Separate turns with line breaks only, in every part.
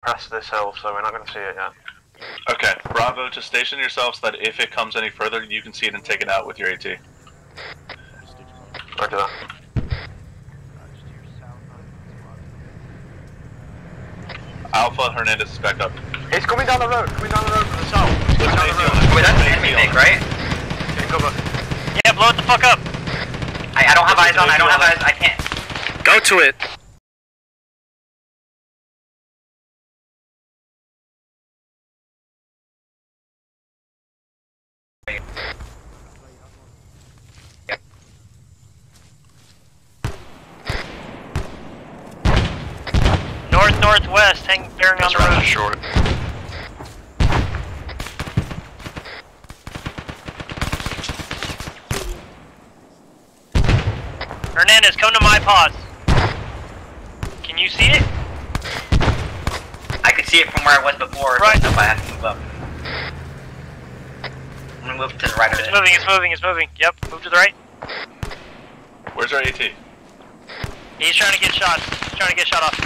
crest of this hill, so we're not going to see it yet.
Okay, Bravo, just station yourself so that if it comes any further, you can see it and take it out with your AT.
Roger that.
Alpha, Hernandez is back up.
It's coming down the road from the south.
Wait, that's an enemy thing, right?
Take cover.
Yeah, blow it the fuck up.
I don't have eyes on, I can't.
Go to it.
Northwest, bearing on the road.
Short.
Hernandez, come to my pause. Can you see it?
I could see it from where I was before,
right.
So if I have to move up. I'm gonna move to the right of it.
It's moving. Yep, move to the right.
Where's our AT?
He's trying to get shot. Off.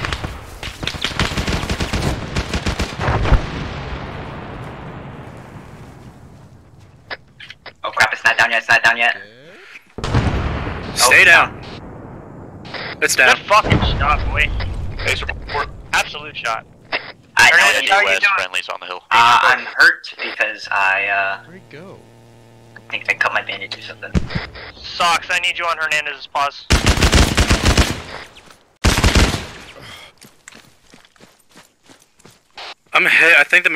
Oh crap, it's not down yet.
Stay down. It's down.
Good fucking shot, boy.
Base report.
Absolute shot.
Hernandez,
how are you doing?
Friendlies on the hill.
I'm hurt because
Where'd he go?
I think I cut my bandage or something.
Socks, I need you on Hernandez's pause.
I'm hit. I think the